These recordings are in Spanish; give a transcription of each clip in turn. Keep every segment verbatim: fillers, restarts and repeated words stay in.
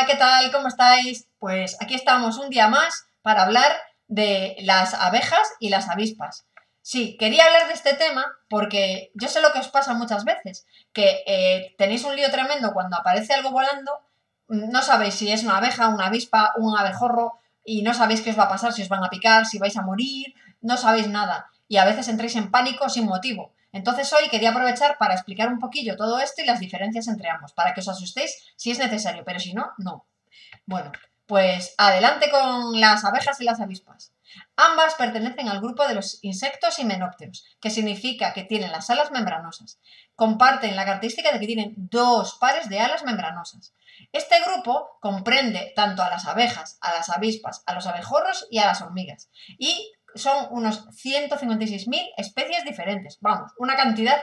Hola, ¿qué tal? ¿Cómo estáis? Pues aquí estamos un día más para hablar de las abejas y las avispas. Sí, quería hablar de este tema porque yo sé lo que os pasa muchas veces, que eh, tenéis un lío tremendo cuando aparece algo volando, no sabéis si es una abeja, una avispa, un abejorro y no sabéis qué os va a pasar, si os van a picar, si vais a morir, no sabéis nada y a veces entráis en pánico sin motivo. Entonces hoy quería aprovechar para explicar un poquillo todo esto y las diferencias entre ambos, para que os asustéis si es necesario, pero si no, no. Bueno, pues adelante con las abejas y las avispas. Ambas pertenecen al grupo de los insectos himenópteros, que significa que tienen las alas membranosas. Comparten la característica de que tienen dos pares de alas membranosas. Este grupo comprende tanto a las abejas, a las avispas, a los abejorros y a las hormigas. Y son unos ciento cincuenta y seis mil especies diferentes. Vamos, una cantidad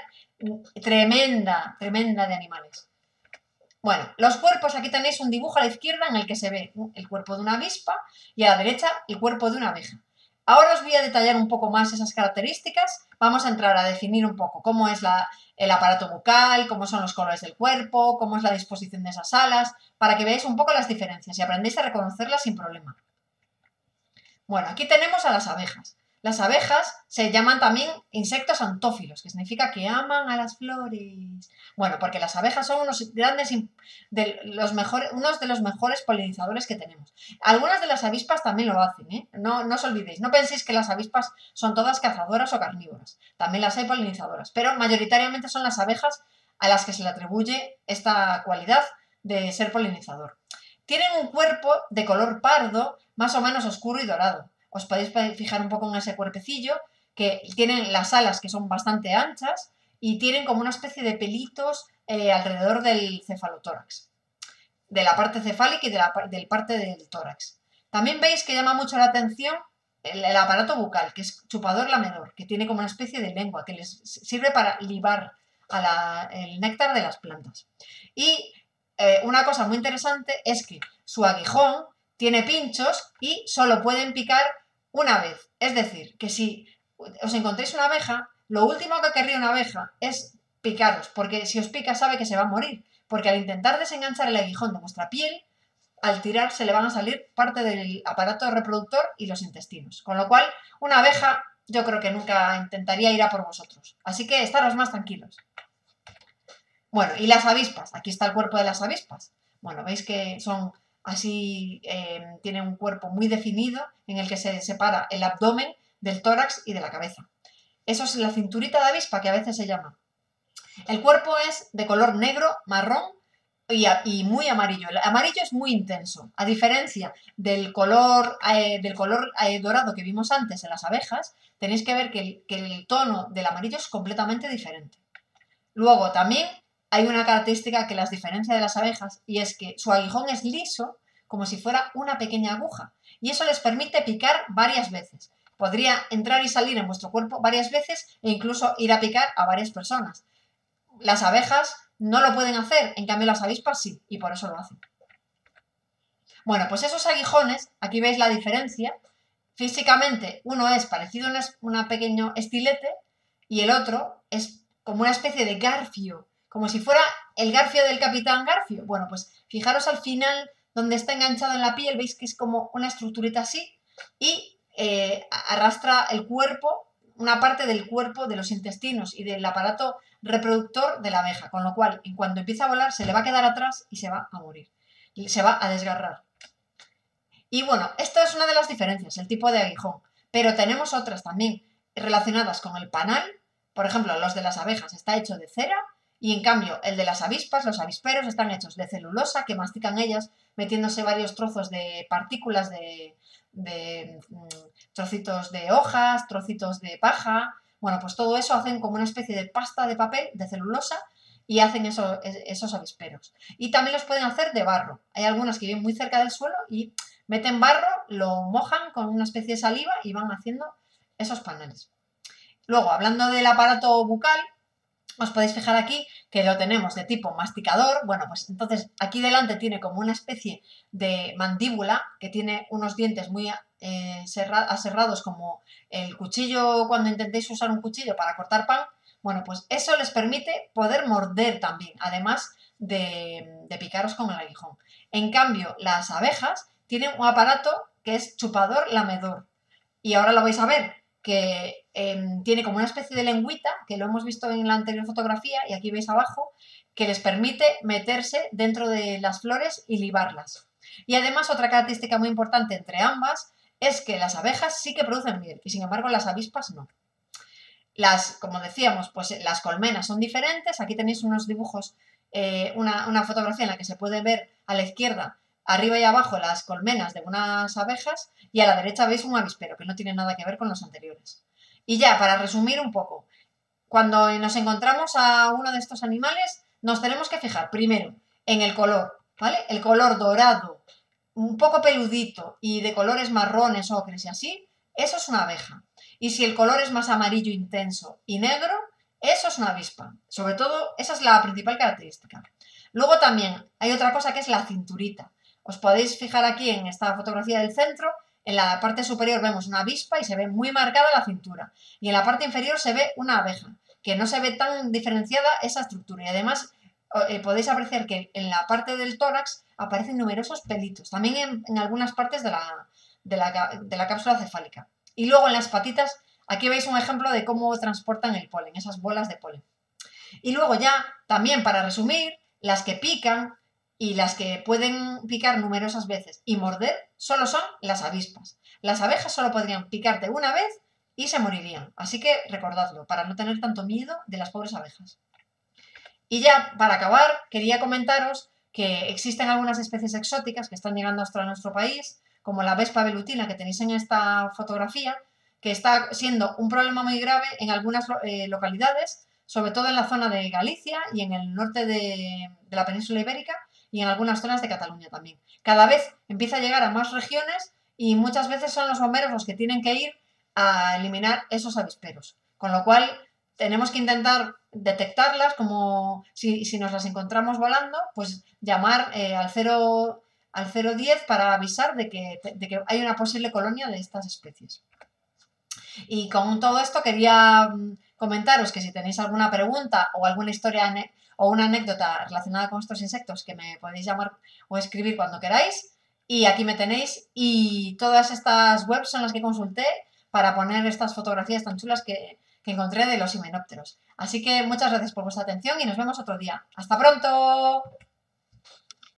tremenda, tremenda de animales. Bueno, los cuerpos, aquí tenéis un dibujo a la izquierda en el que se ve el cuerpo de una avispa y a la derecha el cuerpo de una abeja. Ahora os voy a detallar un poco más esas características. Vamos a entrar a definir un poco cómo es la, el aparato bucal, cómo son los colores del cuerpo, cómo es la disposición de esas alas, para que veáis un poco las diferencias y aprendáis a reconocerlas sin problema. Bueno, aquí tenemos a las abejas. Las abejas se llaman también insectos antófilos, que significa que aman a las flores. Bueno, porque las abejas son unos grandes, de los mejores, unos de los mejores polinizadores que tenemos. Algunas de las avispas también lo hacen, ¿eh? No, no os olvidéis, no penséis que las avispas son todas cazadoras o carnívoras. También las hay polinizadoras, pero mayoritariamente son las abejas a las que se le atribuye esta cualidad de ser polinizador. Tienen un cuerpo de color pardo, más o menos oscuro y dorado. Os podéis fijar un poco en ese cuerpecillo, que tienen las alas que son bastante anchas y tienen como una especie de pelitos eh, alrededor del cefalotórax, de la parte cefálica y de la del parte del tórax. También veis que llama mucho la atención el, el aparato bucal, que es chupador lamedor, que tiene como una especie de lengua que les sirve para libar a la, el néctar de las plantas. Y eh, una cosa muy interesante es que su aguijón tiene pinchos y solo pueden picar una vez. Es decir, que si os encontréis una abeja, lo último que querría una abeja es picaros, porque si os pica sabe que se va a morir, porque al intentar desenganchar el aguijón de vuestra piel, al tirar se le van a salir parte del aparato reproductor y los intestinos. Con lo cual, una abeja yo creo que nunca intentaría ir a por vosotros. Así que estaros más tranquilos. Bueno, y las avispas. Aquí está el cuerpo de las avispas. Bueno, veis que son así, eh, tienen un cuerpo muy definido en el que se separa el abdomen del tórax y de la cabeza. Eso es la cinturita de avispa, que a veces se llama. El cuerpo es de color negro, marrón y, a, y muy amarillo. El amarillo es muy intenso, a diferencia del color, eh, del color eh, dorado que vimos antes en las abejas. Tenéis que ver que el, que el tono del amarillo es completamente diferente. Luego también hay una característica que las diferencia de las abejas y es que su aguijón es liso, como si fuera una pequeña aguja, y eso les permite picar varias veces. Podría entrar y salir en vuestro cuerpo varias veces e incluso ir a picar a varias personas. Las abejas no lo pueden hacer, en cambio las avispas sí, y por eso lo hacen. Bueno, pues esos aguijones, aquí veis la diferencia. Físicamente uno es parecido a un pequeño estilete y el otro es como una especie de garfio, como si fuera el garfio del Capitán Garfio. Bueno, pues fijaros al final donde está enganchado en la piel, veis que es como una estructurita así y eh, arrastra el cuerpo, una parte del cuerpo, de los intestinos y del aparato reproductor de la abeja, con lo cual, en cuanto empieza a volar, se le va a quedar atrás y se va a morir, y se va a desgarrar. Y bueno, esto es una de las diferencias, el tipo de aguijón, pero tenemos otras también relacionadas con el panal. Por ejemplo, los de las abejas está hecho de cera y en cambio el de las avispas, los avisperos, están hechos de celulosa que mastican ellas metiéndose varios trozos de partículas de, de mm, trocitos de hojas, trocitos de paja. Bueno, pues todo eso hacen como una especie de pasta de papel de celulosa y hacen eso, esos avisperos. Y también los pueden hacer de barro. Hay algunas que viven muy cerca del suelo y meten barro, lo mojan con una especie de saliva y van haciendo esos paneles. Luego, hablando del aparato bucal, os podéis fijar aquí que lo tenemos de tipo masticador. Bueno, pues entonces aquí delante tiene como una especie de mandíbula que tiene unos dientes muy eh, aserrados, como el cuchillo cuando intentéis usar un cuchillo para cortar pan. Bueno, pues eso les permite poder morder también, además de, de picaros con el aguijón. En cambio, las abejas tienen un aparato que es chupador lamedor. Y ahora lo vais a ver, que eh, tiene como una especie de lengüita, que lo hemos visto en la anterior fotografía, y aquí veis abajo, que les permite meterse dentro de las flores y libarlas. Y además, otra característica muy importante entre ambas es que las abejas sí que producen miel, y sin embargo las avispas no. Las, como decíamos, pues las colmenas son diferentes. Aquí tenéis unos dibujos, eh, una, una fotografía en la que se puede ver a la izquierda, arriba y abajo, las colmenas de unas abejas, y a la derecha veis un avispero, que no tiene nada que ver con los anteriores. Y ya, para resumir un poco, cuando nos encontramos a uno de estos animales, nos tenemos que fijar primero en el color, ¿vale? El color dorado, un poco peludito y de colores marrones, ocres y así, eso es una abeja. Y si el color es más amarillo intenso y negro, eso es una avispa. Sobre todo, esa es la principal característica. Luego también hay otra cosa que es la cinturita. Os podéis fijar aquí en esta fotografía del centro, en la parte superior vemos una avispa y se ve muy marcada la cintura. Y en la parte inferior se ve una abeja, que no se ve tan diferenciada esa estructura. Y además eh, podéis apreciar que en la parte del tórax aparecen numerosos pelitos, también en, en algunas partes de la, de, la, de la cápsula cefálica. Y luego en las patitas, aquí veis un ejemplo de cómo transportan el polen, esas bolas de polen. Y luego ya, también para resumir, las que pican y las que pueden picar numerosas veces y morder solo son las avispas. Las abejas solo podrían picarte una vez y se morirían. Así que recordadlo, para no tener tanto miedo de las pobres abejas. Y ya, para acabar, quería comentaros que existen algunas especies exóticas que están llegando hasta nuestro país, como la vespa velutina que tenéis en esta fotografía, que está siendo un problema muy grave en algunas eh, localidades, sobre todo en la zona de Galicia y en el norte de, de la península ibérica y en algunas zonas de Cataluña también. Cada vez empieza a llegar a más regiones y muchas veces son los bomberos los que tienen que ir a eliminar esos avisperos. Con lo cual, tenemos que intentar detectarlas, como si, si nos las encontramos volando, pues llamar eh, al cero al cero diez para avisar de que, de que hay una posible colonia de estas especies. Y con todo esto quería comentaros que si tenéis alguna pregunta o alguna historia o una anécdota relacionada con estos insectos, que me podéis llamar o escribir cuando queráis. Y aquí me tenéis, y todas estas webs son las que consulté para poner estas fotografías tan chulas que, que encontré de los himenópteros. Así que muchas gracias por vuestra atención y nos vemos otro día. ¡Hasta pronto!